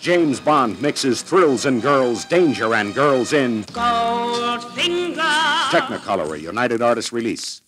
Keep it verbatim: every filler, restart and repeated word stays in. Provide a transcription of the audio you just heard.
James Bond mixes thrills and girls, danger and girls in Goldfinger. Technicolor, a United Artists release.